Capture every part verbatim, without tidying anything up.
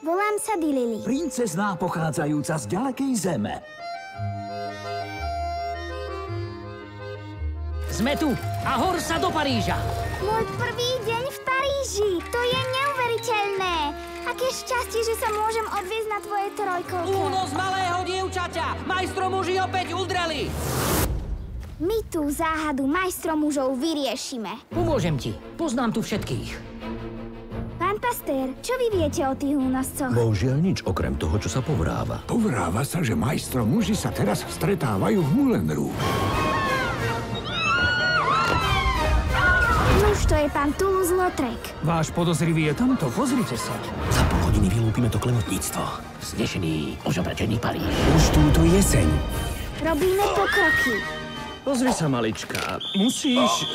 Volám sa Dilily. Princezná pochádzajúca z ďalekej zeme. Sme tu a hor sa do Paríža. Môj prvý deň v Paríži. To je neuveriteľné. Aké šťastie, že sa môžem odviezť na tvojej trojkolke. Únos malého dievčaťa. Majstromuži opäť udreli. My tú záhadu majstromužov vyriešime. Pomôžem ti. Poznám tu všetkých. Pán pastér, čo vy viete o tých únoscoch? Bohužiaľ nič okrem toho, čo sa povráva. Povráva sa, že majstromuži sa teraz stretávajú v Moulin Rouge. Nuž, to je pán Toulouse-Lautrec. Váš podozrivý je tamto, pozrite sa. Za pol hodiny vylúpime to klemotníctvo. Znešený, ožobratený Paríž. Už túto jeseň. Robíme pokroky. Pozri sa, malička. Musíš...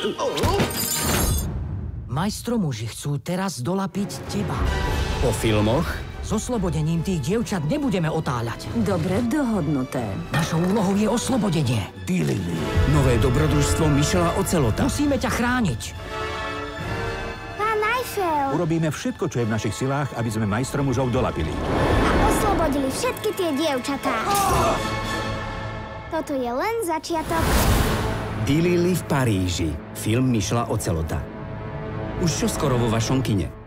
Majstromuži chcú teraz dolapiť teba. Po filmoch? S oslobodením tých dievčat nebudeme otáľať. Dobre dohodnuté. Našou úlohou je oslobodenie. Dilily. Nové dobrodružstvo Michela Ocelota. Musíme ťa chrániť. Pán Eiffel. Urobíme všetko, čo je v našich silách, aby sme majstromužov dolapili. A oslobodili všetky tie dievčatá. Toto je len začiatok. Dilily v Paríži. Film Michela Ocelota. Už čoskoro vo vašom kine.